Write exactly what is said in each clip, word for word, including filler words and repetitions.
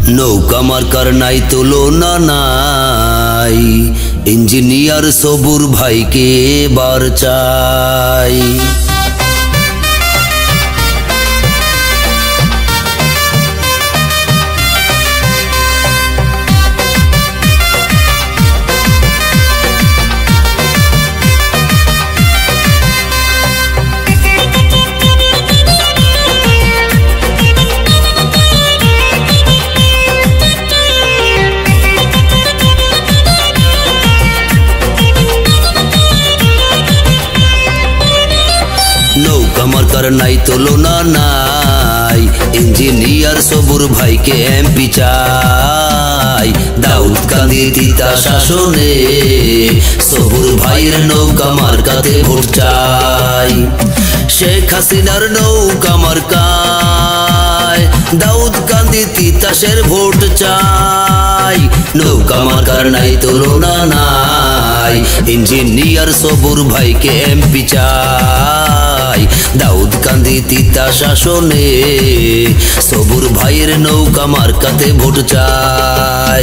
নৌকা মার্কার নাই তুলনা নাই, ইঞ্জিনিয়ার সবুর ভাইকে এবার চাই। নৌকা মার্কার নাই তুলনা নাই, ইঞ্জিনিয়ার সবুর ভাইকে এমপি চাই। দাউদ কান্দি তিতা শাসনে সবুর ভাইয়ের নৌকা মার্কাতে ভোট চাই। শেখ হাসিনার নৌকা মার্কায় দাউদ কান্দি তিতাসের ভোট চাই। নৌকা মার্কার নাই তুলনা নাই, ইঞ্জিনিয়ার সবুর ভাইকে এমপি চাই। দাউদ কান্দি তিতা শাসনে সবুর ভাইয়ের নৌকা মার্কাতে ভোট চাই।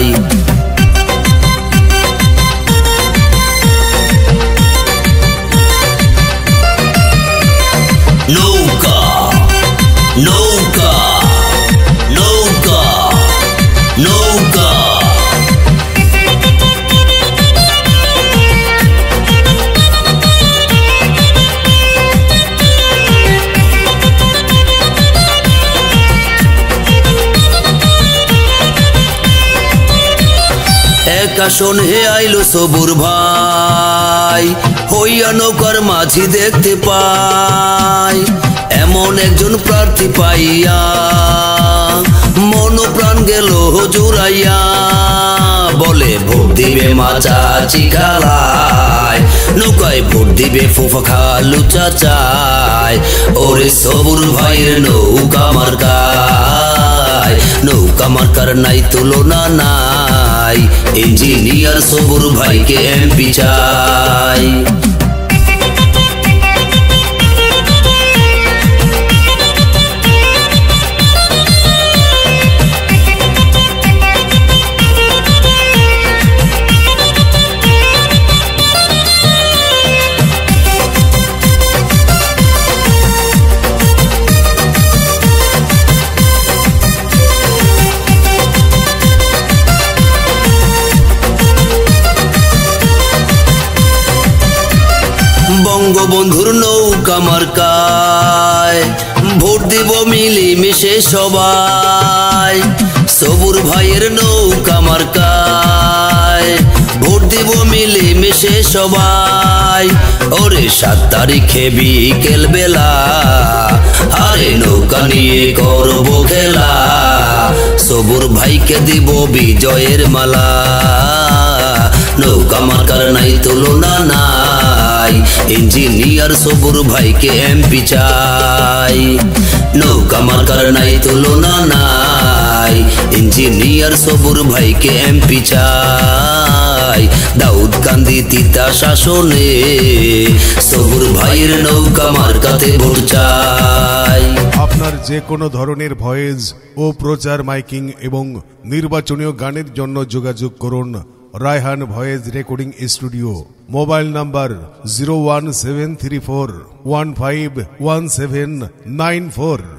নৌকা নৌকা নৌকা নৌকা এক আসন হে আইলো সবুর ভাই, হইয়া নৌকার মাঝি দেখতে পাই। এমন একজন প্রার্থী পাইয়া মন প্রাণ গেল জুড়াইয়া, বলে ভোট দিবে মা চাচি খালায়, নৌকায় ভোট দিবে ফুফা খালু চাচায়। ওরে সবুর ভাইয়ের নৌকা মার্কায়, নৌকা মার্কার নাই তুলনা নাই, ইঞ্জিনিয়ার সবুর ভাইকে এমপি চাই। বঙ্গবন্ধুর নৌকা মার্কায় ভোট দিব মিলি মিশে সবাই। সবুর ভাইয়ের নৌকা মার্কায় ভোট দিব মিলি মিশে সবাই। ওরে সাত তারিখে বিকেল বেলা আরে নৌকা নিয়ে করব খেলা, সবুর ভাইকে দিব বিজয়ের মালা। নৌকা মার্কার নাই তুলনা নাই, ইঞ্জিনিয়ার সবুর ভাইকে এমপি চাই। নৌকা মার্কার নাই তুলনা নাই, ইঞ্জিনিয়ার সবুর ভাইকে এমপি চাই। দাউদ কান্দি তিতা শাসনে সবুর ভাইয়ের নৌকা মার্কাতে ভোট চাই। আপনার যে কোনো ধরনের ভয়েস ও প্রচার মাইকিং এবং নির্বাচনীয় গানের জন্য যোগাযোগ করুন Raihan voice recording studio. Mobile number zero one seven three four one five one seven nine four.